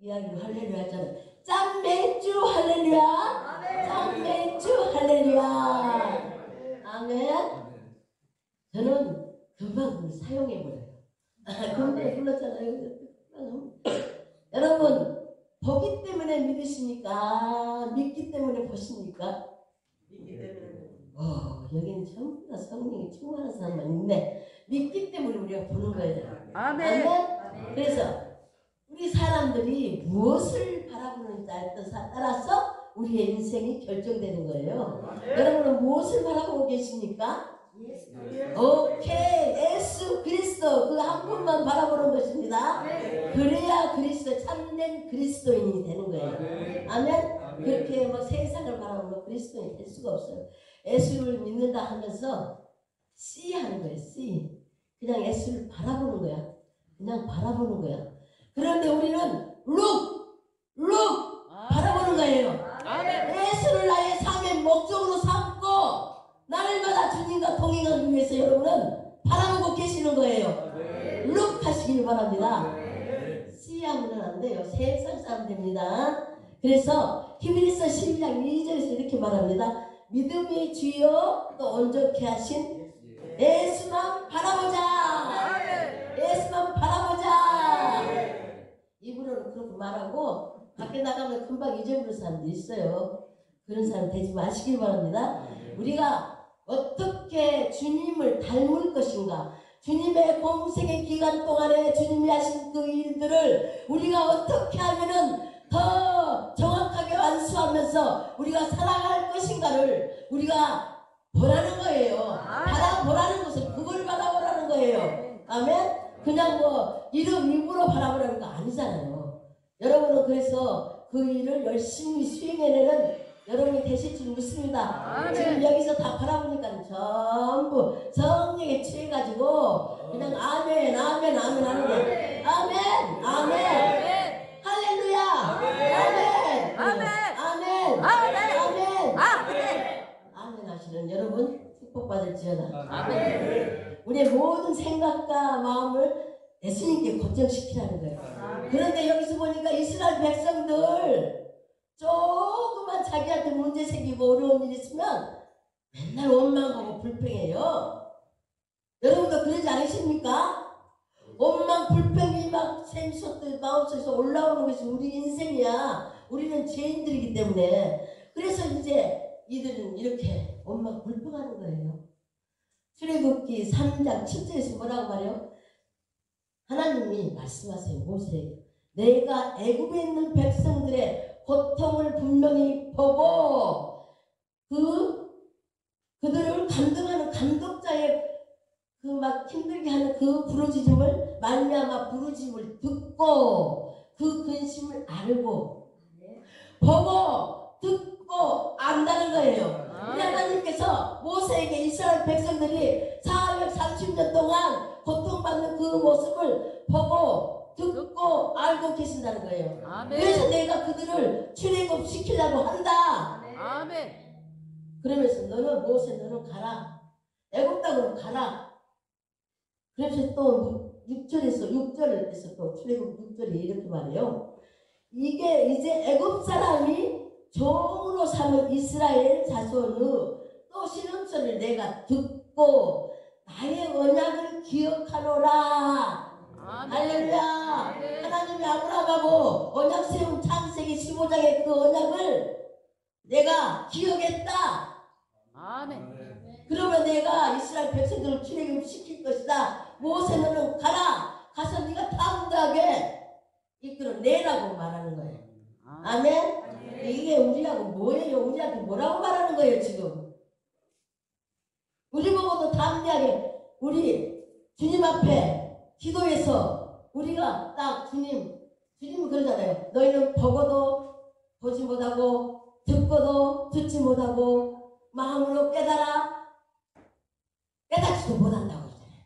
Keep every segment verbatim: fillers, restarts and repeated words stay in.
이야기로 할렐루야 했잖아요. 짠맥주 할렐루야. 짠맥주 할렐루야. 아멘. 저는 금방 그걸 사용해버려요. 금방 불렀잖아요. 여러분, 보기 때문에 믿으십니까? 믿기 때문에 보십니까? 믿기 때문에. 어, 여기는 전부 다 성령이 충만한 사람만 있네. 믿기 때문에 우리가 보는 거예요. 아멘. 아멘. 그래서 우리 사람들이 무엇을 바라보는지에 따라서 우리의 인생이 결정되는 거예요. 아멘. 여러분은 무엇을 바라보고 계십니까? 예수. 오케이, 예수 그리스도 그 한 분만 바라보는 것입니다. 아멘. 그래야 그리스도 참된 그리스도인이 되는 거예요. 아멘. 그렇게 뭐 세상을 바라보면 그리스도인이 될 수가 없어요. 예수를 믿는다 하면서 씨 하는 거예요. 씨. 그냥 예수를 바라보는 거야. 그냥 바라보는 거야. 그런데 우리는 룩! 룩! 바라보는 거예요. 예수를 나의 삶의 목적으로 삼고 날마다 주님과 동행하기 위해서 여러분은 바라보고 계시는 거예요. 룩 하시길 바랍니다. 씨 하면 안 돼요. 세상 사람 됩니다. 그래서 히브리서 십이 장 이 절에서 이렇게 말합니다. 믿음의 주여 또 온전케 하신 예수만 바라보자. 예수만 바라보자. 입으로는 그렇게 말하고 밖에 나가면 금방 잊어버리는 사람도 있어요. 그런 사람 되지 마시길 바랍니다. 우리가 어떻게 주님을 닮을 것인가, 주님의 공생의 기간 동안에 주님이 하신 그 일들을 우리가 어떻게 하면은 더 정확하게 완수하면서 우리가 살아갈 것인가를 우리가 보라는 거예요. 바라보라는 것은 그걸 바라보라는 거예요. 아멘? 그냥 뭐 이름 입으로 바라보라는 거 아니잖아요. 여러분은 그래서 그 일을 열심히 수행해내는 여러분이 되실 줄 믿습니다. 아멘. 지금 여기서 다 바라보니까 전부 성령에 취해가지고 그냥 아멘 아멘 아멘 하는 거예요. 아멘 아멘 할렐루야 아멘 아멘 아멘 아멘 아멘 아멘 하시는 여러분 축복받을지어다. 아멘. 우리의 모든 생각과 마음을 예수님께 고정시키라는 거예요. 그런데 여기서 보니까 이스라엘 백성들 조금만 자기한테 문제 생기고 어려운 일 있으면 맨날 원망하고 불평해요. 여러분도 그러지 않으십니까? 원망 불평이 막 샘솟듯 마음속에서 올라오는 것이 우리 인생이야. 우리는 죄인들이기 때문에. 그래서 이제 이들은 이렇게 원망 불평하는 거예요. 출애굽기 삼 장 칠 절에서 뭐라고 말해요? 하나님이 말씀하세요. 모세에게 내가 애굽에 있는 백성들의 고통을 분명히 보고 그 그들을 감동하는 감독자의 그 막 힘들게 하는 그 부르짖음을 말미암아 부르짖음을 듣고 그 근심을 알고 보고 듣고 안다는 거예요. 우리 하나님께서 모세에게 이스라엘 백성들이 사백삼십 년 동안 고통받는 그 모습을 보고 듣고 알고 계신다는 거예요. 아멘. 그래서 내가 그들을 출애굽 시키려고 한다. 아멘. 그러면서 너는 모세 너는 가라. 애굽 땅으로 가라. 그래서 또 육 절에서 육 절에서 또 출애굽 육 절에 이렇게 말해요. 이게 이제 애굽 사람이 종으로 삼은 이스라엘 자손의 또 신음소리를 내가 듣고 나의 언약을 기억하노라. 할렐루야. 하나님이 아브라함하고 언약 세운 창세기 십오 장의 그 언약을 내가 기억했다. 아멘. 그러면 내가 이스라엘 백성들을 출애굽 시킬 것이다. 모세 너는 가라. 가서 네가 당당하게 이끌어내라고 말하는 거예요. 아멘. 아멘. 이게 우리하고 뭐예요? 우리한테 뭐라고 말하는 거예요 지금? 우리 보고도 담대하게 우리 주님 앞에 기도해서 우리가 딱 주님 주님은 그러잖아요. 너희는 보고도 보지 못하고 듣고도 듣지 못하고 마음으로 깨달아 깨닫지도 못한다고 그러잖아요.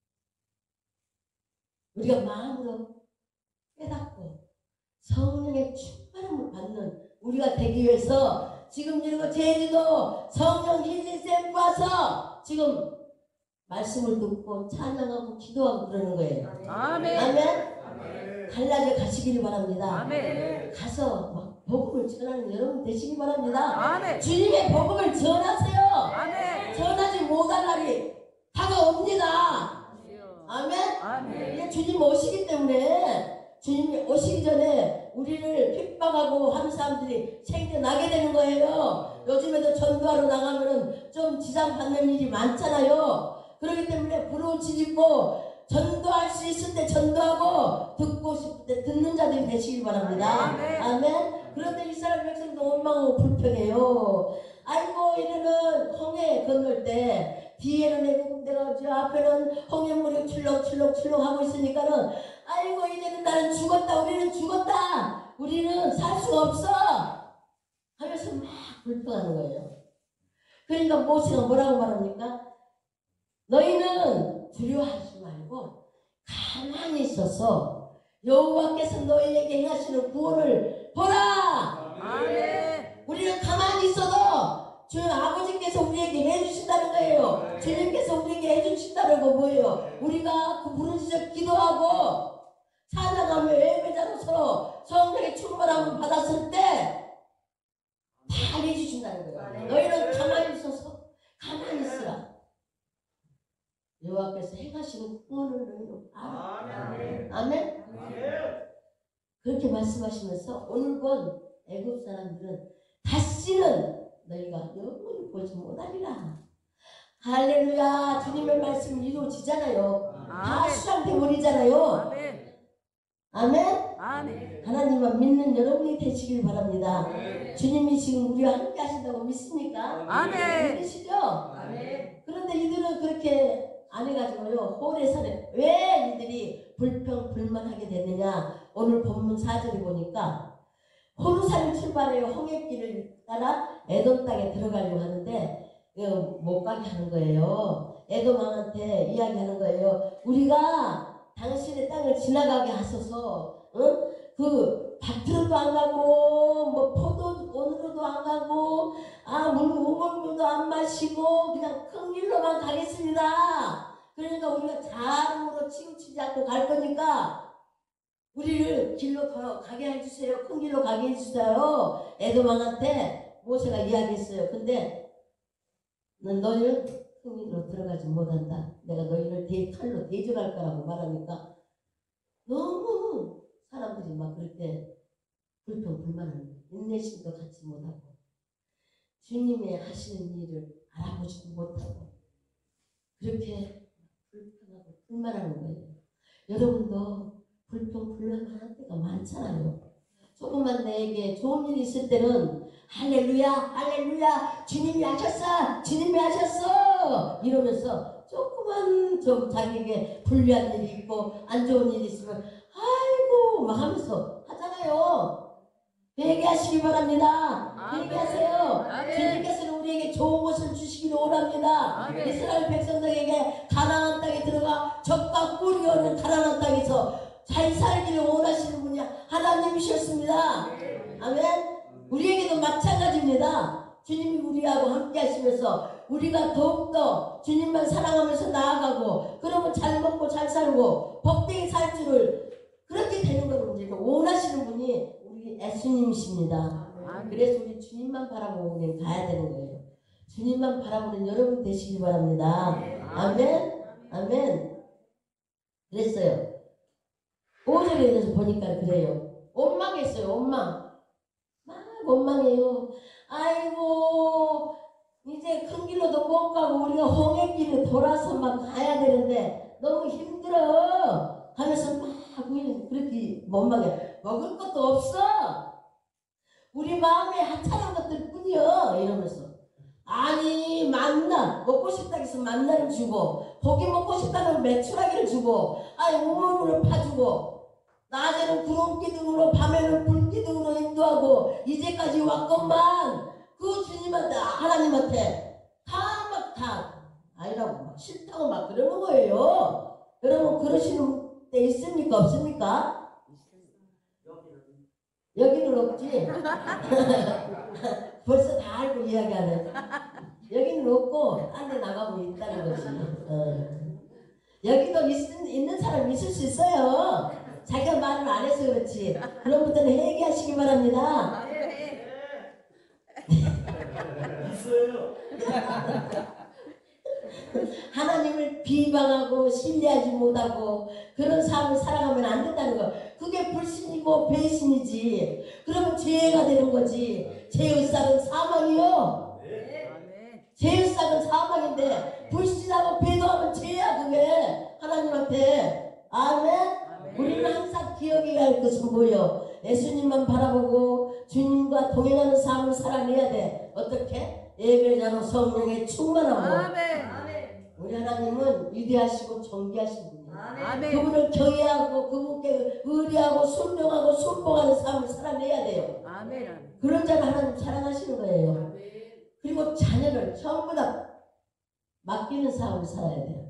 우리가 마음으로 깨닫고 성령의 충만함을 받는 우리가 되기 위해서 지금 이러고 제주도 성령 힐링센터 와서 지금 말씀을 듣고 찬양하고 기도하고 그러는 거예요. 아멘. 아멘. 갈라져 가시기를 바랍니다. 아멘. 가서 막 복음을 전하는 여러분 되시기 바랍니다. 아멘. 주님의 복음을 전하세요. 아멘. 전하지 못할 날이 다가옵니다. 아멘. 아멘. 이제 주님 오시기 때문에 주님이 오시기 전에 우리를 핍박하고 하는 사람들이 생겨나게 되는 거예요. 요즘에도 전도하러 나가면은 좀 지장받는 일이 많잖아요. 그렇기 때문에 부러운 짓고 전도할 수 있을 때 전도하고 듣고 싶을 때 듣는 자들이 되시길 바랍니다. 아멘. 아멘. 그런데 이스라엘 백성도 원망하고 불평해요. 아이고 이래는 홍해 건널 때 뒤에는 애국 내가 저 앞에는 홍해물이 출렁출렁출렁 하고 있으니까는 아이고 이제는 나는 죽었다. 우리는 죽었다. 우리는 살 수가 없어. 하면서 막 불평하는 거예요. 그러니까 모세가 뭐라고 말합니까? 너희는 두려워하지 말고 가만히 있어서 여호와께서 너희에게 행하시는 구원을 보라. 아멘. 우리는 가만히 있어도 주 아버지께서 우리에게 해주신다는 거예요. 주님께서 우리에게 해주신다는 거 뭐예요? 우리가 그 부르짖어 기도하고 찬양하며 예배자로서 성령의 충만함을 받았을 때 다 해주신다는 거예요. 너희는 가만히 있어서 가만히 있으라. 여호와께서 행하시는 구원을 너희는 알아. 아멘. 아멘. 그렇게 말씀하시면서 오늘 본 애굽 사람들은 다시는 너희가 영원히 보지 못하리라. 할렐루야. 주님의 말씀 이루어지잖아요. 다 아멘. 수양돼 버리잖아요. 아멘. 아멘. 아멘. 하나님만 믿는 여러분이 되시길 바랍니다. 주님이 지금 우리와 함께 하신다고 믿습니까? 아멘. 믿으시죠? 아멘. 그런데 이들은 그렇게 안 해가지고요. 호레산에 왜 이들이 불평 불만하게 됐느냐? 오늘 본문 사 절에 보니까 호르산을 출발해요. 홍해길을 따라 에돔 땅에 들어가려고 하는데 못 가게 하는 거예요. 에돔 왕한테 이야기하는 거예요. 우리가 당신의 땅을 지나가게 하소서. 응? 그 밭으로도 안 가고 뭐 포도원으로도 안 가고 아 물 우물물도 안 마시고 그냥 큰 길로만 가겠습니다. 그러니까 우리가 자랑으로 치우치지 않고 갈 거니까 우리를 길로 더 가게 해주세요. 큰 길로 가게 해주세요. 에돔 왕한테 모세가 이야기했어요. 근데 넌 너희는 큰 길로 들어가지 못한다. 내가 너희를 대, 칼로 대적할 거라고 말하니까 너무 사람들이 막 그럴 때 불평 불만을 인내심도 갖지 못하고 주님의 하시는 일을 알아보지도 못하고 그렇게 불평하고 불만하는 거예요. 여러분도 불평 불만할 때가 많잖아요. 조금만 내게 좋은 일이 있을 때는 할렐루야 할렐루야 주님이 하셨어 주님이 하셨어 이러면서 조금만 좀 자기에게 불리한 일이 있고 안 좋은 일이 있으면 아이고 막 하면서 하잖아요. 회개하시기 바랍니다. 회개하세요. 주님께서는 우리에게 좋은 것을 주시기를 원합니다. 아멘. 이스라엘 백성들에게 가나안 땅에 들어가 젖과 꿀이 흐르는 가나안 땅에서 잘 살기를 원하시는 분이 하나님이셨습니다. 아멘. 우리에게도 마찬가지입니다. 주님이 우리하고 함께 하시면서 우리가 더욱더 주님만 사랑하면서 나아가고 그러면 잘 먹고 잘 살고 복되게 살 줄을 그렇게 되는 걸 이제 원하시는 분이 우리 예수님이십니다. 그래서 우리 주님만 바라보고 그냥 가야 되는 거예요. 주님만 바라보는 여러분 되시기 바랍니다. 아멘. 아멘. 그랬어요. 오 절에 대해서 보니까 그래요. 원망했어요. 원망. 막 원망해요. 아이고 이제 큰 길로도 못 가고 우리가 홍해길을 돌아서 막 가야 되는데 너무 힘들어 하면서 막 그렇게 원망해. 먹을 것도 없어. 우리 마음에 하찮은 것들 뿐이여 이러면서 아니 만나 먹고 싶다 해서 만나를 주고 고기 먹고 싶다면 메추라기를 주고 아니 우물물을 파주고 낮에는 구름기둥으로 밤에는 불기둥으로 인도하고 이제까지 왔건만 그 주님한테 하나님한테 다 막 다 아니라고 막 싫다고 막 그러는 거예요. 여러분 그러시는 때 있습니까 없습니까? 여기는 없지. 벌써 다 알고 이야기하네. 여기는 없고 딴 데 나가면 있다는 거지. 어. 여기도 있, 있는 사람 있을 수 있어요. 자기가 말을 안 해서 그렇지. 그럼부터는 회개하시기 바랍니다. 아멘. 있어요. 하나님을 비방하고 신뢰하지 못하고 그런 삶을 살아가면 안 된다는 거. 그게 불신이고 배신이지. 그러면 죄가 되는 거지. 죄의 싹은 사망이요. 아멘. 죄의 싹은 사망인데 불신하고 배도하면 죄야 그게 하나님한테. 아멘. 우리는 항상 기억해야 할 것은 뭐예요? 예수님만 바라보고 주님과 동행하는 삶을 살아내야 돼. 어떻게? 예배자로 성령의 충만함으로. 아멘. 우리 하나님은 위대하시고 존귀하신 분이에요. 아멘. 그분을 경외하고 그분께 의리하고 순종하고 순복하는 삶을 살아내야 돼요. 아멘. 그런 자를 하나님 사랑하시는 거예요. 그리고 자녀를 전부 다 맡기는 삶을 살아야 돼요.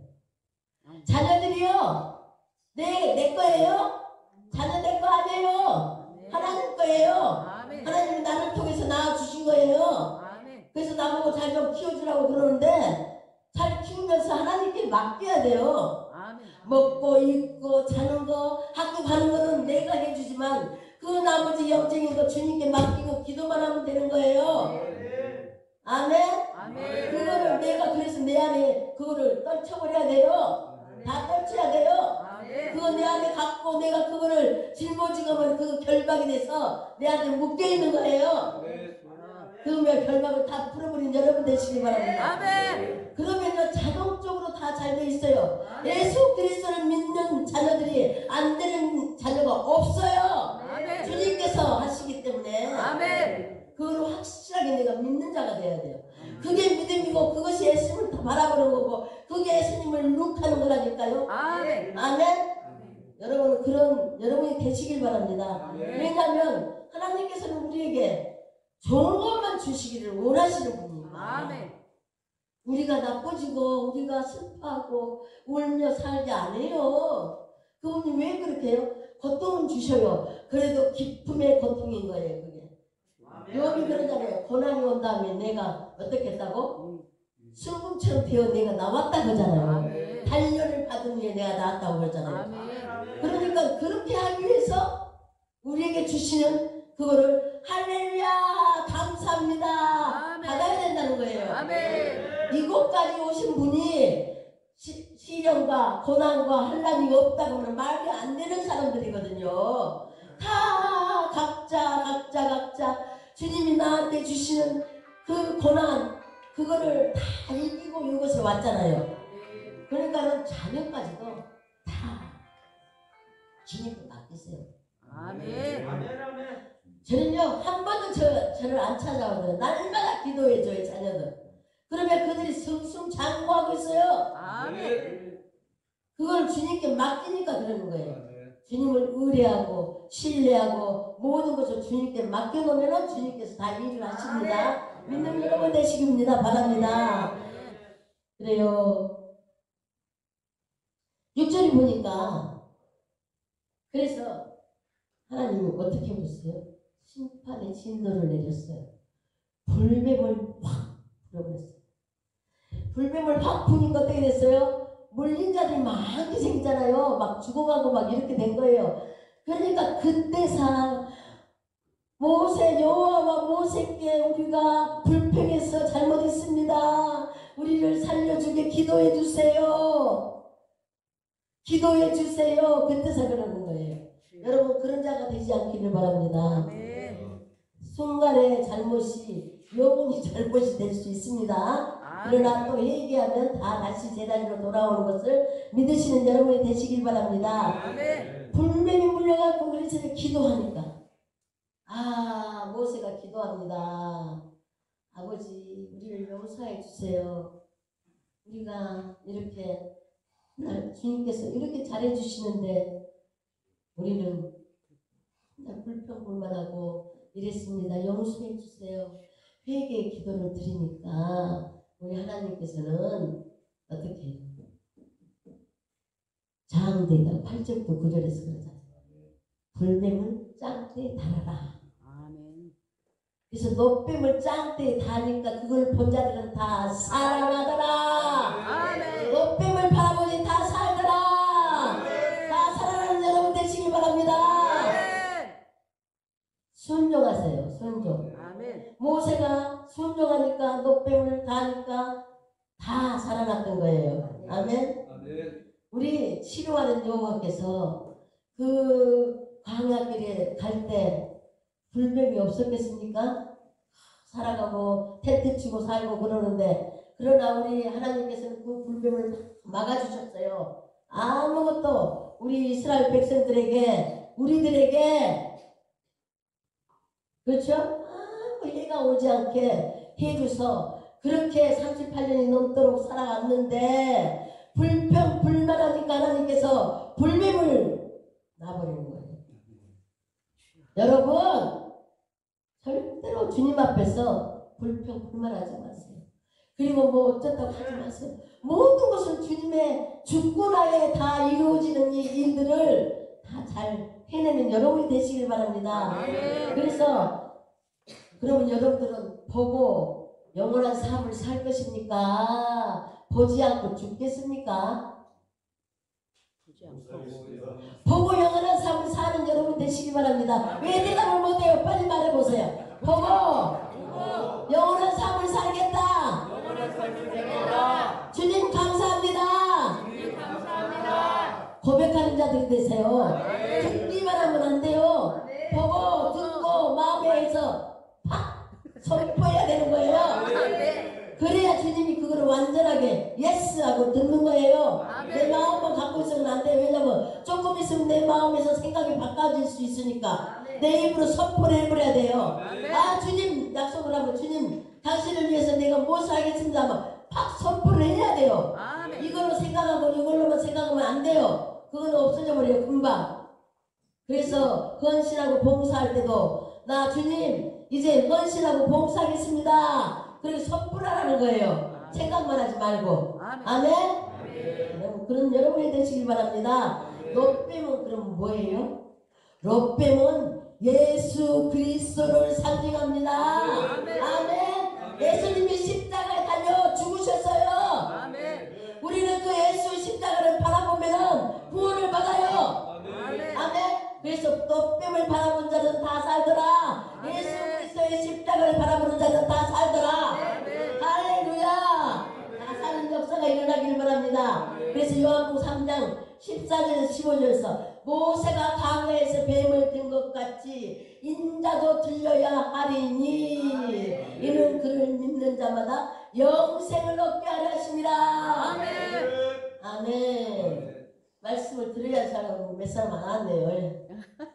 자녀들이요. 내, 내 거예요? 자녀 내 거 아니에요. 하나님 거예요. 아멘. 하나님이 나를 통해서 낳아주신 거예요. 아멘. 그래서 나보고 잘 좀 키워주라고 그러는데 잘 키우면서 하나님께 맡겨야 돼요. 아멘. 먹고 입고 자는 거 학교 가는 거는 내가 해주지만 그 나머지 영적인 거 주님께 맡기고 기도만 하면 되는 거예요. 아멘. 아멘. 그거를 내가 그래서 내 안에 그거를 떨쳐버려야 돼요. 다 떨쳐야 돼요. 아멘. 그거 내 안에 갖고 내가 그거를 짊어지면 그 결박이 돼서 내 안에 묶여있는 거예요. 그러면 결박을 다 풀어버린 여러분 되시기 바랍니다. 아멘. 그러면 자동적으로 다 잘 돼 있어요. 예수 그리스도를 믿는 자녀들이 안 되는 자녀가 없어요. 아멘. 주님께서 하시기 때문에 아멘. 그걸 확실하게 내가 믿는 자가 돼야 돼요. 그게 믿음이고 그것이 예수님을 다 바라보는 거고 그게 예수님을 룩하는 거라니까요. 아멘. 아멘. 여러분은 그런 여러분이 되시길 바랍니다. 아멘. 왜냐하면 하나님께서는 우리에게 좋은 것만 주시기를 원하시는 분이에요. 아멘. 우리가 나빠지고 우리가 슬퍼하고 울며 살지 않아요. 그분이 왜 그렇게 해요? 고통은 주셔요. 그래도 기쁨의 고통인 거예요. 그게. 여기 그러잖아요. 고난이 온 다음에 내가 어떻게 했다고? 순금처럼 되어 내가 나왔다 그러잖아요. 아멘. 단련을 받은 후에 내가 나왔다고 그러잖아요. 아멘. 그러니까 그렇게 하기 위해서 우리에게 주시는 그거를 할렐루야 감사합니다 아멘. 받아야 된다는 거예요. 아멘. 이곳까지 오신 분이 시, 시련과 고난과 환난이 없다고 하면 말이 안 되는 사람들이거든요. 다 각자 각자 각자 주님이 나한테 주시는 그 고난 그거를 다 이기고 이곳에 왔잖아요. 그러니까는 자녀까지도 다 주님께 맡기세요. 아멘. 저는요 한 번도 저, 저를 안 찾아오거든요. 날마다 기도해줘요 자녀들. 그러면 그들이 승승장구하고 있어요. 아멘. 그걸 주님께 맡기니까 그러는 거예요. 주님을 의뢰하고 신뢰하고 모든 것을 주님께 맡겨놓으면 주님께서 다 일을 하십니다. 믿는 여러분 되시기입니다. 바랍니다. 그래요. 육 절이 보니까 그래서 하나님이 어떻게 보세요? 심판의 진노를 내렸어요. 불뱀을 확 불어버렸어요. 불뱀을 확 부니까 어떻게 됐어요? 물린 자들이 많이 생기잖아요. 막 죽어가고 막 이렇게 된 거예요. 그러니까 그때상 모세 여호와와 모세께 우리가 불평해서 잘못했습니다. 우리를 살려주게 기도해 주세요. 기도해 주세요. 그때서 그러는 거예요. 여러분 그런 자가 되지 않기를 바랍니다. 아멘. 순간의 잘못이 영원히 잘못이 될 수 있습니다. 그러나 또 회개하면 다 다시 제자리로 돌아오는 것을 믿으시는 여러분이 되시길 바랍니다. 아멘. 불뱀이 물려갖고 그래서 기도하니까 아 모세가 기도합니다. 아버지 우리를 용서해 주세요. 우리가 이렇게 날 주님께서 이렇게 잘해 주시는데 우리는 날 불평불만하고 이랬습니다. 용서해 주세요. 회개의 기도를 드리니까 우리 하나님께서는 어떻게 해요? 장대가 팔 절도 구 절에서 그러잖아요. 불뱀을 짱대에 달아라. 아멘. 그래서 노뱀을 짱대에 다니까 그걸 본 자들은 다 살아나더라. 아멘. 노뱀을 바라보니 다 살더라. 다 살아나는 여러분 되시기 바랍니다. 순종하세요. 순종. 아멘. 모세가 순종하니까 노뱀을 다하니까 다 살아났던 거예요. 아멘. 아멘. 우리 치료하는 여호와께서 그 광야길에 갈 때 불뱀이 없었겠습니까? 살아가고 텐트 치고 살고 그러는데 그러나 우리 하나님께서는 그 불뱀을 막아주셨어요. 아무것도 우리 이스라엘 백성들에게 우리들에게 그렇죠? 아무 해가 오지 않게 해줘서 그렇게 삼십팔 년이 넘도록 살아갔는데 불평 불만하니까 하나님께서 불뱀을 놔버리는 거예요. 여러분 절대로 주님 앞에서 불평 불만하지 마세요. 그리고 뭐 어쩌다고 하지 마세요. 모든 것은 주님의 주권하에 다 이루어지는 이 일들을 다 잘 해내는 여러분이 되시길 바랍니다. 아멘. 그래서 그러면 여러분들은 보고 영원한 삶을 살 것입니까? 보지 않고 죽겠습니까? 보지 않고. 보고 영원한 삶을 사는 여러분 되시기 바랍니다. 왜 대답을 못해요? 빨리 말해보세요. 보고 영원한 삶을 살겠다. 주님 감사합니다. 고백하는 자들이 되세요. 듣기만 하면 안 돼요. 보고 듣고 마음에서 팍 선포해야 되는 거예요. 그래야 주님이 그거를 완전하게 예스 하고 듣는 거예요. 내 마음만 갖고 있으면 안 돼요. 왜냐면 조금 있으면 내 마음에서 생각이 바꿔질 수 있으니까 내 입으로 선포를 해버려야 돼요. 아 주님 약속을 하면 주님 당신을 위해서 내가 무엇을 하겠습니다 하면 팍 선포를 해야 돼요. 이걸로 생각하고 이걸로만 생각하면 안 돼요. 그건 없어져 버려요. 금방. 그래서 헌신하고 봉사할 때도 나 주님 이제 헌신하고 봉사하겠습니다. 그렇게 선포하라는 거예요. 생각만 하지 말고. 아멘. 아멘. 그럼 여러분이 되시길 바랍니다. 롯뱀은 그럼 뭐예요? 롯뱀은 예수 그리스도를 상징합니다. 아멘. 아멘. 예수님이 십자가에 달려 죽으셨어요. 아멘. 우리는 그 예수 십자가를 바라보면 구원을 받아요. 아멘. 아멘. 그래서 롯뱀을 바라본 자는 다 살더라. 예수 그리스도의 십자가를 바라보는 자는 다 살더라. 할렐루야. 다 사는 역사가 일어나길 바랍니다. 그래서 요한복음 삼 장 십사 절에서 십오 절에서 모세가 광야에서 뱀을 든 것 같이 인자도 들려야 하리니 이는 그를 믿는 자마다 영생을 얻게 하려 하심이라. 아멘. 아멘. 말씀을 들어야 할 사람은 몇 사람 안 왔네요.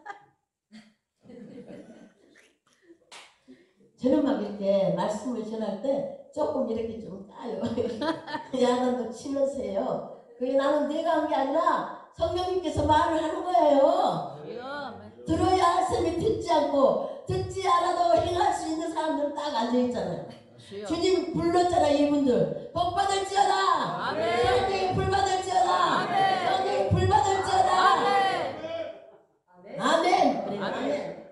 저는 막 이렇게 말씀을 전할 때 조금 이렇게 좀 따요. 야단도 치면서요. 그게 나는 내가 한 게 아니라 성령님께서 말을 하는 거예요. 들어야 할 사람이 듣지 않고 듣지 않아도 행할 수 있는 사람들은 딱 앉아있잖아요. 주님 불렀잖아. 이분들 복 받을지어다. 성령이 불 받을지어다. 성령이 불 받을지어다. 아멘. 아멘. 그래, 아멘.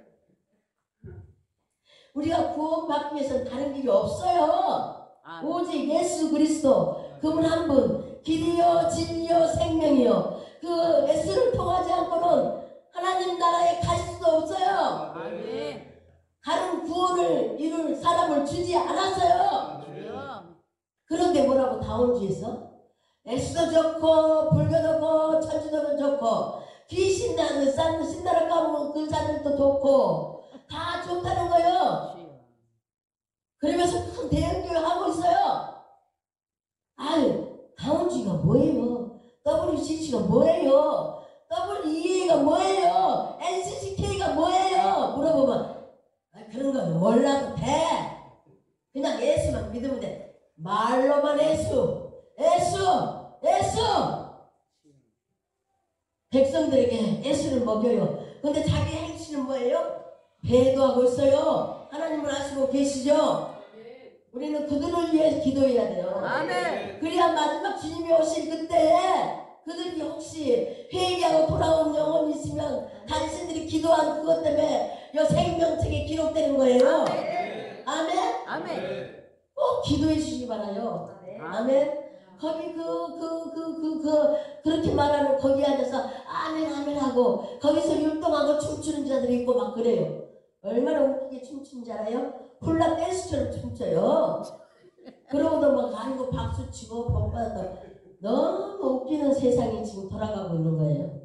우리가 구원받기 위해서는 다른 길이 없어요. 아멘. 오직 예수 그리스도 그분 한 분 길이요 진리요 생명이요 그 예수를 통하지 않고는 하나님 나라에 갈 수도 없어요. 아멘. 다른 구원을 이룰 사람을 주지 않았어요. 그런데 뭐라고 다원주에서 예수도 좋고 불교도 좋고 천주교도 좋고 귀신 나는 싼 신나라 까먹은 그 자들도 좋고 다 좋다는 거예요. 그러면서 큰 대형교회 하고 있어요. 아유 다원주의가 뭐예요? 더블유씨씨가 뭐예요? 더블유이에이가 뭐예요? 엔씨씨케이가 뭐예요? 물어보면 아, 그런 건 몰라도 돼. 그냥 예수만 믿으면 돼. 말로만 예수 예수 예수 백성들에게 예수를 먹여요. 근데 자기 행실은 뭐예요? 배도하고 있어요. 하나님을 아시고 계시죠? 우리는 그들을 위해 기도해야 돼요. 아멘. 그래야 마지막 주님이 오실 그때에 그들이 혹시 회개하고 돌아온 영혼이 있으면 당신들이 기도한 그것 때문에 여 생명책에 기록되는 거예요. 아멘. 아멘. 아멘. 꼭 기도해 주시기 바라요. 아멘. 아멘. 거기 그 그 그 그 그 그렇게 말하는 거기 앉아서 아멘 아멘 하고 거기서 율동하고 춤추는 자들이 있고 막 그래요. 얼마나 웃기게 춤춘지 알아요? 훌라 댄스처럼 춤춰요. 그러고도 막 아이고 박수 치고 복 받았다. 너무 웃기는 세상이 지금 돌아가고 있는 거예요.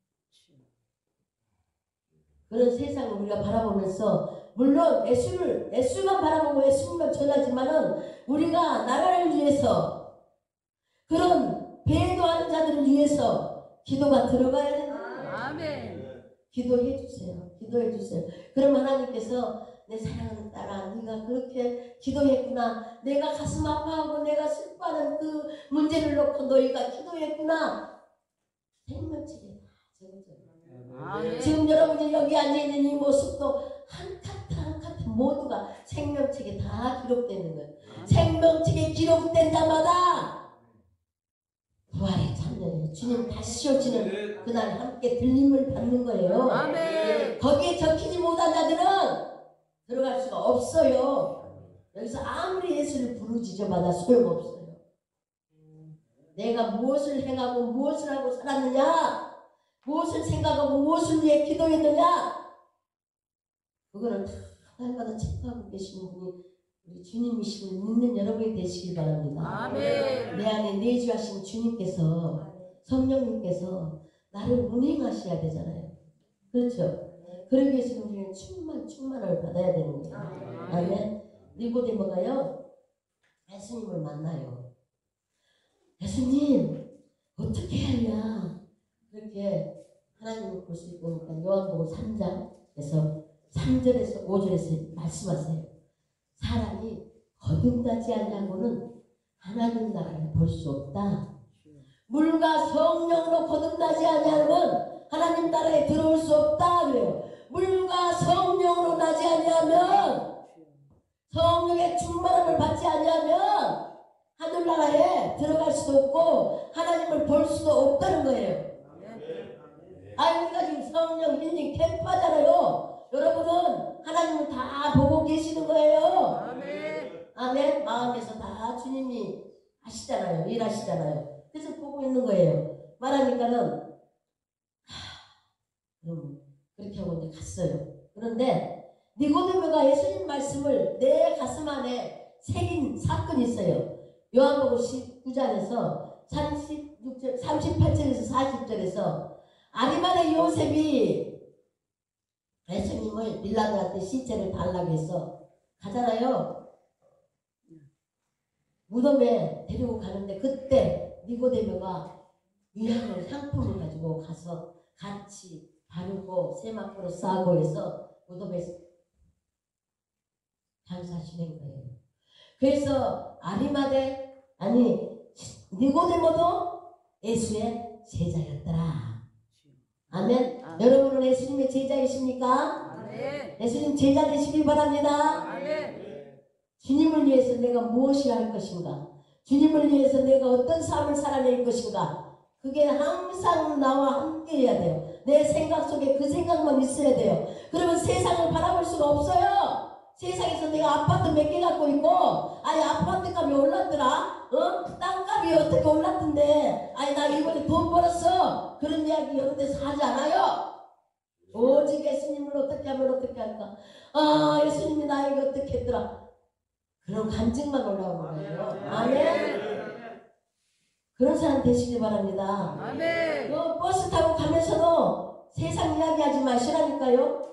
그런 세상을 우리가 바라보면서 물론 예수를 예수만 바라보고 예수님만 전하지만은 우리가 나라를 위해서 그런 배도하는 자들을 위해서 기도가 들어가야 된다. 아멘. 기도해 주세요. 기도해 주세요. 그럼 하나님께서 내 사랑하는 딸아, 네가 그렇게 기도했구나. 내가 가슴 아파하고 내가 슬퍼하는 그 문제를 놓고 너희가 기도했구나. 생명책에 다 적어져요. 아멘. 지금 여러분이 여기 앉아있는 이 모습도 한 카트 한 카트 모두가 생명책에 다 기록되는 거예요. 생명책에 기록된 자마다 부활의 참여예요. 주님 다시 오시는 그날 함께 들림을 받는 거예요. 아멘. 거기에 적히지 못한 자들은 들어갈 수가 없어요. 여기서 아무리 예수를 부르짖어봐도 소용없어요. 내가 무엇을 행하고 무엇을 하고 살았느냐, 무엇을 생각하고 무엇을 위해 기도했느냐, 그거는 다 하나님마다 체크하고 계시는 분이 우리 주님이심을 믿는 여러분이 되시길 바랍니다. 아멘. 내 안에 내주하신 주님께서, 성령님께서 나를 운행하셔야 되잖아요. 그렇죠? 그러기 위해서는 우리는 충만 충만을 받아야 되는 거예요. 아멘. 니고데모가요 예수님을 만나요. 예수님 어떻게 해야 그렇게 하나님을 볼 수 있고, 그러니까 요한복음 삼 장에서 삼 절에서 오 절에서 말씀하세요. 사람이 거듭나지 않냐고는 하나님 나라를 볼 수 없다. 물과 성령으로 거듭나지 않냐면 하나님 나라에 들어올 수 없다 그래요. 물과 성령으로 나지 않냐면, 성령의 충만함을 받지 않냐면 하늘나라에 들어갈 수도 없고 하나님을 볼 수도 없다는 거예요. 아, 우리가 지금 성령 힐링 캠프 하잖아요. 여러분은 하나님을 다 보고 계시는 거예요. 아멘. 아멘. 마음에서 다 주님이 하시잖아요. 일하시잖아요. 그래서 보고 있는 거예요. 말하니까는 하, 그럼 그렇게 하고 이제 갔어요. 그런데 니고데모가 예수님 말씀을 내 가슴 안에 새긴 사건이 있어요. 요한복음 십구 장에서 삼십육 절, 삼십팔 절에서 사십 절에서 아리마대 요셉이 예수님을 빌라도한테 시체를 달라고 해서 가잖아요. 무덤에 데리고 가는데 그때 니고데모가 유향을 향품을 가지고 가서 같이 바르고 세마포로 싸고 해서 무덤에서 장사 지낸 거예요. 그래서 아리마대 아니 니고데모도 예수의 제자였더라. 아멘. 아멘. 여러분은 예수님의 제자이십니까? 아멘. 예수님 제자 되시길 바랍니다. 아멘. 주님을 위해서 내가 무엇이 할 것인가? 주님을 위해서 내가 어떤 삶을 살아낼 것인가? 그게 항상 나와 함께 해야 돼요. 내 생각 속에 그 생각만 있어야 돼요. 그러면 세상을 바라볼 수가 없어요. 세상에서 내가 아파트 몇 개 갖고 있고, 아니 아파트 값이 올랐더라, 어? 땅값이 어떻게 올랐던데, 아니 나 이번에 돈 벌었어, 그런 이야기 여러 데서 하지 않아요. 오직 예수님을 어떻게 하면 어떻게 할까? 아, 예수님이 나에게 어떻게 했더라, 그런 간증만 올라오는 거예요. 아멘. 그런 사람 되시길 바랍니다. 아멘. 그 버스 타고 가면서도 세상 이야기하지 마시라니까요.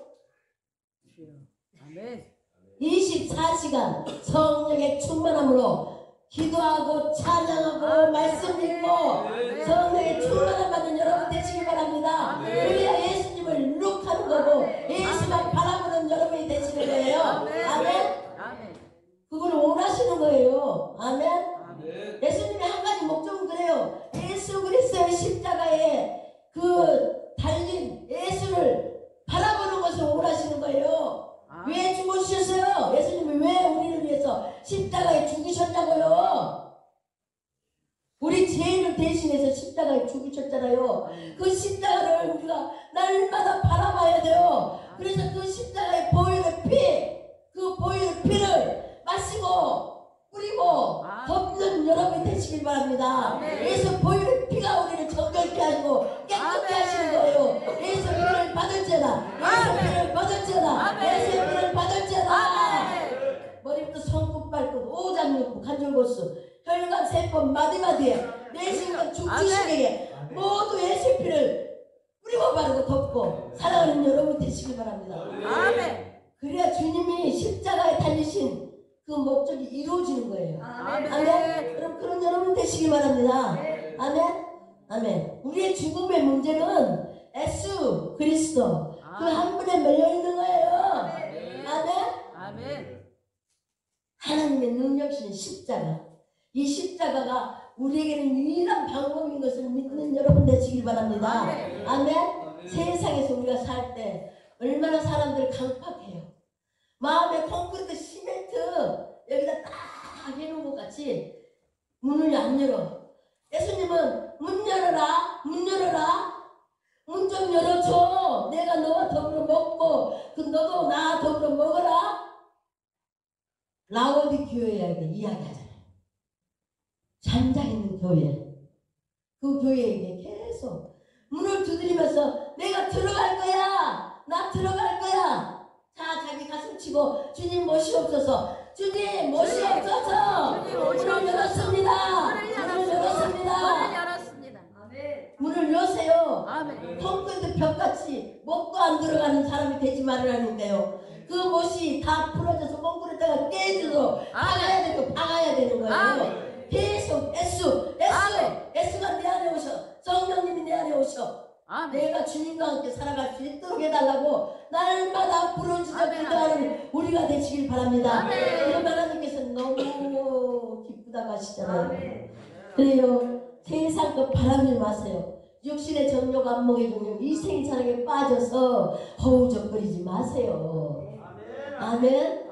아멘. 이십사 시간 성령의 충만함으로 기도하고 찬양하고 말씀 읽고 성령의 충만함 받는 여러분 되시길 바랍니다. 그래야 예수님을 룩하는 거고 예수만 바라보는 여러분이 되시는 거예요. 아멘. 그걸 원하시는 거예요. 아멘. 예수님의 한 가지 목적은 그래요. 예수 그리스도의 십자가에 그 달린 예수를 바라보는 것을 원하시는 거예요. 왜 죽으셨어요? 예수님이 왜 우리를 위해서 십자가에 죽으셨냐고요? 우리 죄인을 대신해서 십자가에 죽으셨잖아요. 그 십자가를 우리가 날마다 바라봐야 돼요. 그래서 그 십자가에 보이는 피, 그 보이는 피를 마시고 뿌리고 아멘. 덮는 여러분이 되시길 바랍니다. 아멘. 예수 보혈의 피가 우리를 정결케 하시고 깨끗게 아멘. 하시는 거예요. 예수 피를 받을지어다. 예수 아멘. 피를 받을지어다. 아멘. 예수 피를 받을지어다. 아멘. 머리부터 손끝 발끝 오장육부 간절고수 혈관 세포 마디마디에 내신과 중추신경에 모두 예수 피를 뿌리고 바르고 덮고 사랑하는 여러분 되시길 바랍니다. 아멘. 그래야 주님이 십자가에 달리신 그 목적이 이루어지는 거예요. 아멘. 아멘. 그럼 그런 여러분 되시길 바랍니다. 아멘. 아멘. 우리의 죽음의 문제는 예수 그리스도 그 한 분에 매여 있는 거예요. 아멘. 아멘. 하나님의 능력이신 십자가. 이 십자가가 우리에게는 유일한 방법인 것을 믿는 여러분 되시길 바랍니다. 아멘. 아멘. 세상에서 우리가 살 때 얼마나 사람들 강팍해요. 마음에 콘크리트 시멘트 여기다 딱 해놓은 것 같이 문을 안 열어. 예수님은 문 열어라, 문 열어라, 문 좀 열어줘. 내가 너와 더불어 먹고 그 너도 나 더불어 먹어라. 라오디 교회에게 이야기하잖아요. 잠자 있는 교회. 그 교회에게 계속 문을 두드리면서 내가 들어갈 거야. 나 들어갈 거야. 자, 자기 가슴 치고 주님 못이옵소서. 주님 못이옵소서. 주님 문을 못이옵소서. 열었습니다. 문을 문을 열었습니다. 열었습니다. 문을 열었습니다. 아멘. 문을 여세요. 아멘. 콘크리트 벽같이 못도 안 들어가는 사람이 되지 말으라니까요. 그 못이 다 풀어져서 콘크리트가 깨져서 박아야 되고 박아야 되는 거예요. 아멘. 계속 예수, 예수, 아멘. 예수가 내 안에 오셔. 성령님이 내 안에 오셔. 아멘. 내가 주님과 함께 살아갈 수 있도록 해달라고 날마다 부르짖어 아멘. 기도하는 우리가 되시길 바랍니다. 아멘. 그럼 하나님께서 너무 기쁘다고 하시잖아요. 아멘. 그래요. 세상 것 바라지 마세요. 육신의 정욕, 안목의 정욕, 이생 사랑에 빠져서 허우적거리지 마세요. 아멘.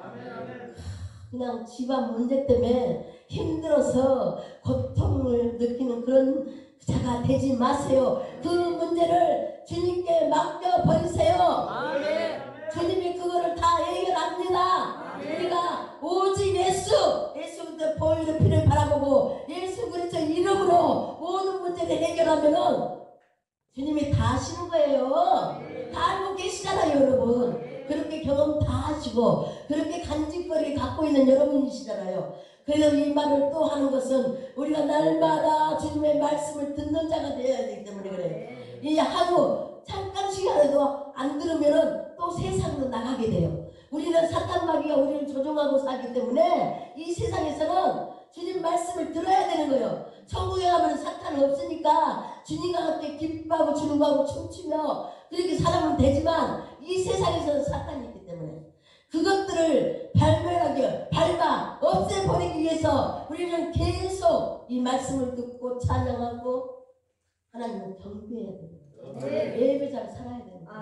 그냥 집안 문제 때문에 힘들어서 고통을 느끼는 그런 자가 되지 마세요. 그 문제를 주님께 맡겨버리세요. 아멘. 주님이 그거를 다 해결합니다. 우리가 오직 예수, 예수부터 보혈의 피를 바라보고 예수 그리스도 이름으로 모든 문제를 해결하면은 주님이 다 하시는 거예요. 다 알고 계시잖아요, 여러분. 그렇게 경험 다 하시고 그렇게 간직거리를 갖고 있는 여러분이시잖아요. 그래서 이 말을 또 하는 것은 우리가 날마다 주님의 말씀을 듣는 자가 되어야 되기 때문에 그래요. 이 하루 잠깐씩이라도 안 들으면은 또 세상으로 나가게 돼요. 우리는 사탄 마귀가 우리를 조종하고 살기 때문에 이 세상에서는 주님 말씀을 들어야 되는 거예요. 천국에 가면 사탄은 없으니까 주님과 함께 기뻐하고 주님하고 춤추며 그렇게 살아면 되지만 이 세상에서는 사탄이 있기 때문에 그것들을 발멸하기, 밟아 없애버리기 위해서 우리는 계속 이 말씀을 듣고 찬양하고 하나님을 경배해야 됩니다. 예배자로 살아야 됩니다.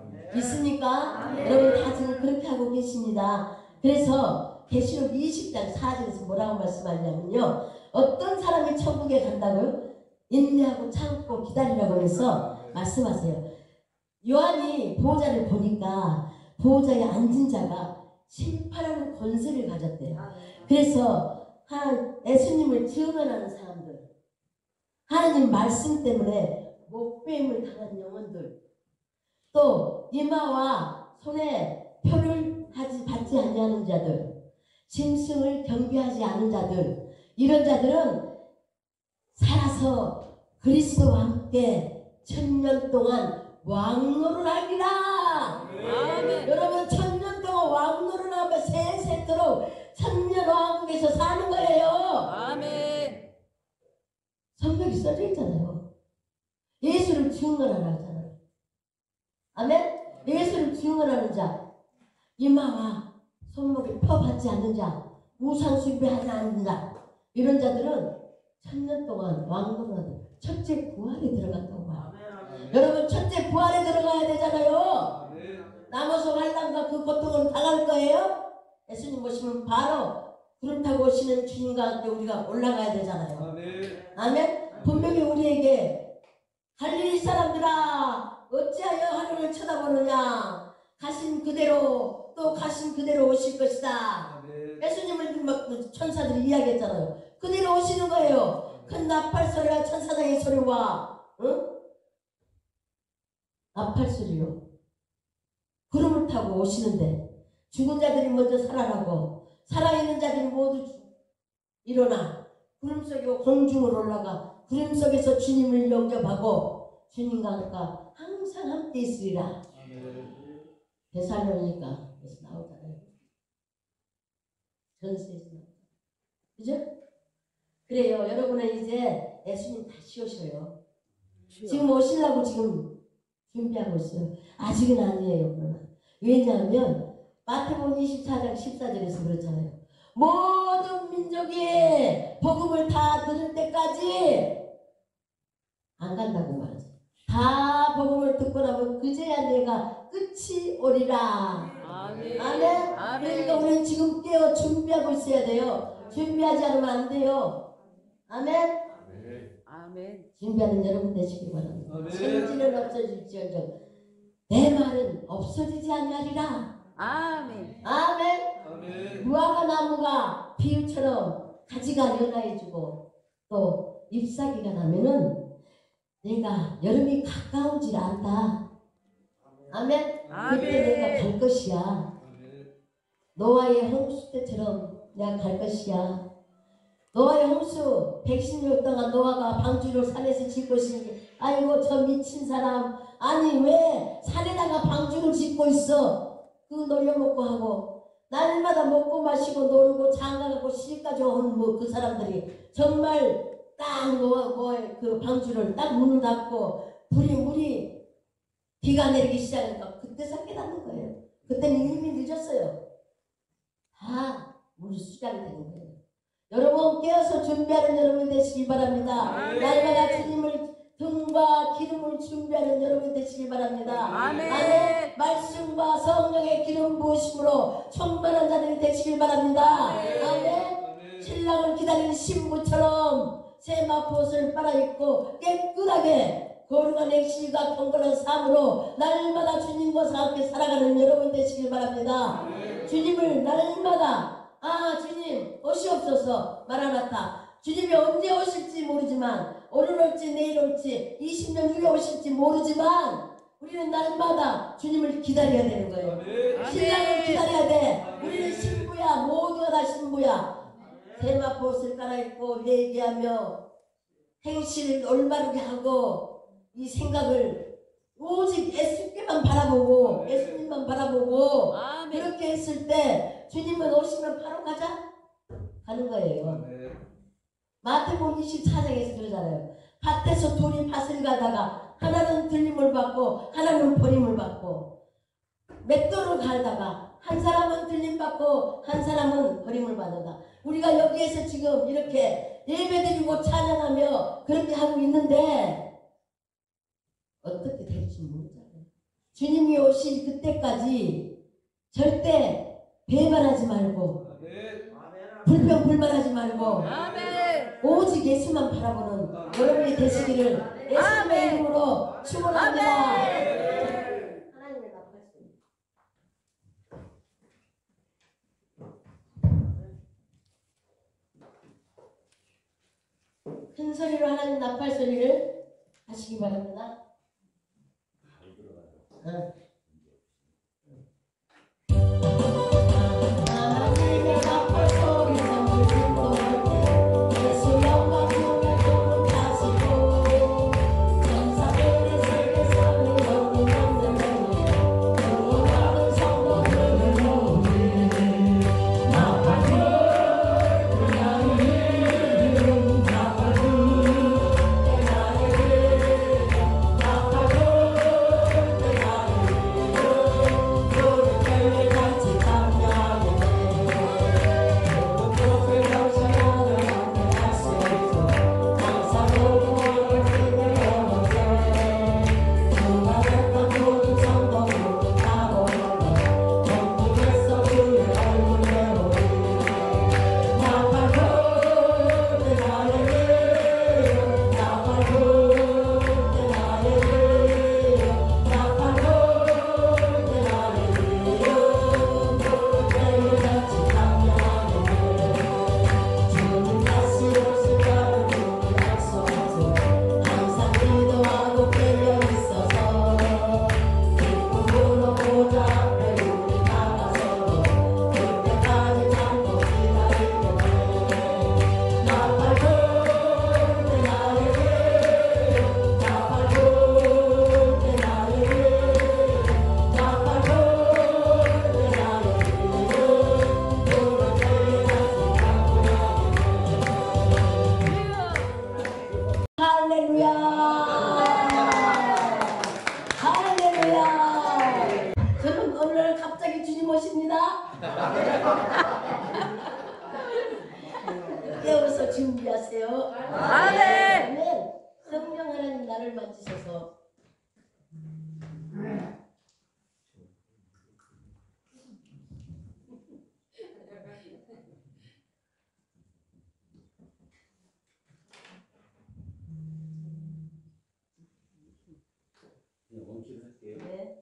믿습니까? 여러분 다 지금 그렇게 하고 계십니다. 그래서 계시록 이십 장 사 절에서 뭐라고 말씀하냐면요. 어떤 사람이 천국에 간다고요? 인내하고 참고 기다리라고 해서 말씀하세요. 요한이 보호자를 보니까 보호자에 앉은 자가 심판하는 권세를 가졌대요. 그래서 한 예수님을 증언하는 사람들, 하나님 말씀 때문에 목배임을 당한 영혼들, 또 이마와 손에 표를 하지 받지 아니하는 자들, 짐승을 경배하지 않은 자들, 이런 자들은 살아서 그리스도와 함께 천년 동안 왕노를 하리라. 아멘. 여러분 천년 동안 왕노를 하며 세세토록 천년 왕국에서 사는 거예요. 아멘. 성경이 써져 있잖아요. 예수를 증언하라 하잖아요. 아멘. 예수를 증언하는 자, 이마와 손목에 펴 받지 않는 자, 우상 숭배하지 않는 자, 이런 자들은 천년 동안 왕노를 하는 첫째 부활에 들어간다고 봐요. 여러분 첫째 부활에 들어가야 되잖아요. 남아서 환난과 그 고통을 당할 거예요. 예수님 오시면 바로 구름 타고 오시는 주님과 함께 우리가 올라가야 되잖아요. 아멘. 분명히 우리에게 갈릴리 사람들아 어찌하여 하늘을 쳐다보느냐, 가신 그대로 또 가신 그대로 오실 것이다. 예수님을 막 천사들이 이야기했잖아요. 그대로 오시는 거예요. 큰 나팔 소리와 천사장의 소리와 응? 나팔 소리로 구름을 타고 오시는데 죽은 자들이 먼저 살아나고 살아있는 자들이 모두 일어나 구름 속에 공중으로 올라가 구름 속에서 주님을 영접하고 주님과 함께 항상 함께 있으리라. 데살로니가 그래서 나오잖아요. 전세에서 나오잖아요. 그죠? 그래요. 여러분은 이제 예수님 다시 오셔요. 지금 오시려고 지금 준비하고 있어요. 아직은 아니에요. 그러나 왜냐하면 마태복음 이십사 장 십사 절에서 그렇잖아요. 모든 민족이 복음을 다 들을 때까지 안 간다고 말하죠. 다 복음을 듣고 나면 그제야 내가 끝이 오리라. 아멘. 아멘. 아멘. 그러니까 우리는 지금 깨어 준비하고 있어야 돼요. 준비하지 않으면 안 돼요. 아멘. 아멘. 준비하는 여러분 되시기 바랍니다. 아멘. 천지는 없어질지언정 내 말은 없어지지 아니하리라. 아멘. 아멘. 아멘. 무화과 나무가 비유처럼 가지가 연화해지고 또 잎사귀가 나면은 내가 여름이 가까운 줄 안다. 아멘. 아멘. 그때 내가 갈 것이야. 노아의 홍수 때처럼 내가 갈 것이야. 노아의 홍수 백십 년 동안 노아가 방주를 산에서 짓고 있으니 아이고 저 미친 사람 아니 왜 산에다가 방주를 짓고 있어. 그거 놀려먹고 하고 날마다 먹고 마시고 놀고 장가가고 시집까지 온 뭐 그 사람들이 정말 딱 노아 그 방주를 딱 문을 닫고 불이 물이 비가 내리기 시작하니까 그때서 깨닫는 거예요. 그때는 이미 늦었어요. 다 물이 수장이 되는 거예요. 여러분 깨어서 준비하는 여러분 되시길 바랍니다. 아멘. 날마다 주님을 등과 기름을 준비하는 여러분 되시길 바랍니다. 아멘. 아멘. 말씀과 성령의 기름 부으심으로 충만한 자들이 되시길 바랍니다. 아멘. 아멘. 신랑을 기다리는 신부처럼 새 마포옷을 빨아입고 깨끗하게 거룩한 행실과 경건한 삶으로 날마다 주님과 함께 살아가는 여러분 되시길 바랍니다. 주님을 날마다 아 주님 오시옵소서 마라나타. 주님이 언제 오실지 모르지만 오늘 올지 내일 올지 이십 년 후에 오실지 모르지만 우리는 날마다 주님을 기다려야 되는 거예요. 신랑을 기다려야 돼. 우리는 신부야. 모두가 다 신부야. 세마포옷을 갈아입고 회개하며 행실을 올바르게 하고 이 생각을 오직 예수님만 바라보고 예수님만 바라보고 아멘. 그렇게 했을 때 주님은 오시면 바로 가자 가는 거예요. 마태복음 이십사 장에서 그러잖아요. 밭에서 둘이 밭을 가다가 하나는 들림을 받고 하나는 버림을 받고 맷돌을 갈다가 한 사람은 들림 받고 한 사람은 버림을 받는다. 우리가 여기에서 지금 이렇게 예배드리고 찬양하며 그렇게 하고 있는데 어떻게 될지 모르잖아요. 주님이 오실 그때까지 절대 배반하지 말고 불평 불만하지 말고 아멘. 오직 예수만 바라보는 여러분이 되시기를 예수님의 아멘. 이름으로 축원합니다. 아멘. 하나님의 나팔소리. 큰 소리로 하나님 나팔 소리를 하시기 바랍니다. 응. 하나님의 나팔 소리 선물 예수 영광 영광 가시고 천사들의 세계상을 넘는 넘는 영원 받은 성도들을 모으니 나팔 그날이 나팔 그날이 나팔 그날이 준비하세요. 아멘. 아멘. 성령 하나님 나를 만지셔서 네.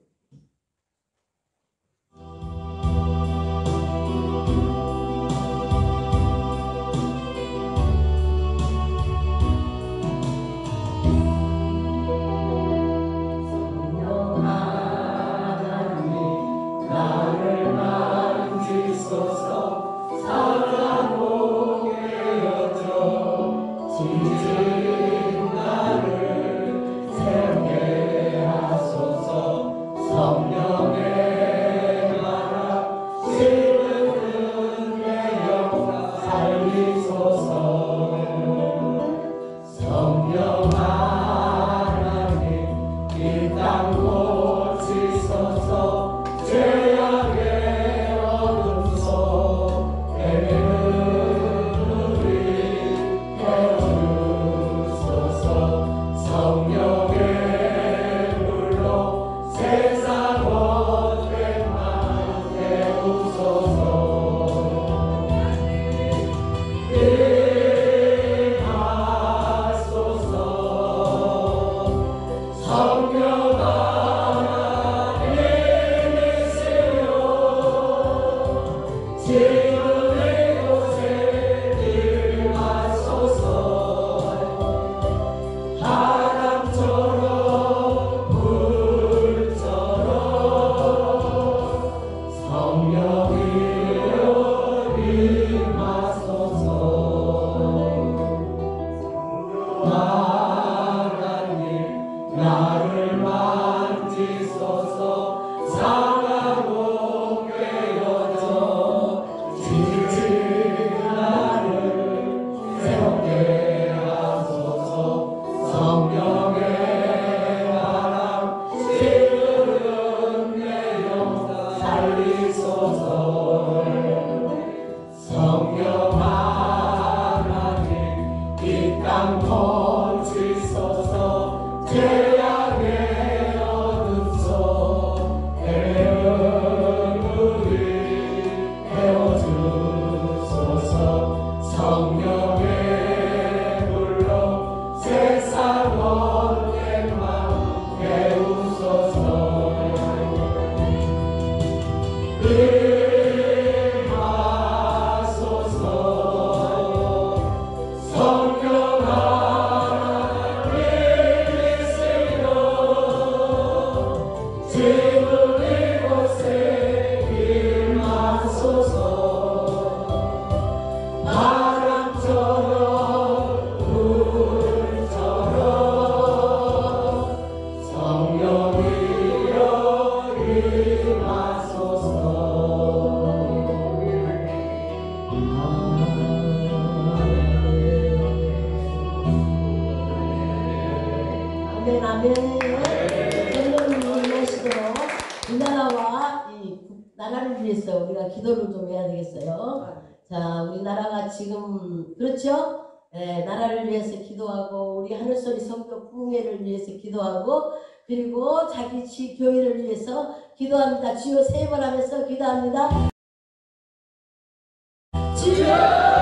아멘, 아멘. 성령님이 임하시도록 이 나라와 이 나라를 위해서 우리가 기도를 좀 해야 되겠어요. 자, 우리나라가 지금 그렇죠? 네, 나라를 위해서 기도하고 우리 하늘소리 성교 부흥회를 위해서 기도하고 그리고 자기 지 교회를 위해서 기도합니다. 주여 세 번 하면서 기도합니다. 주여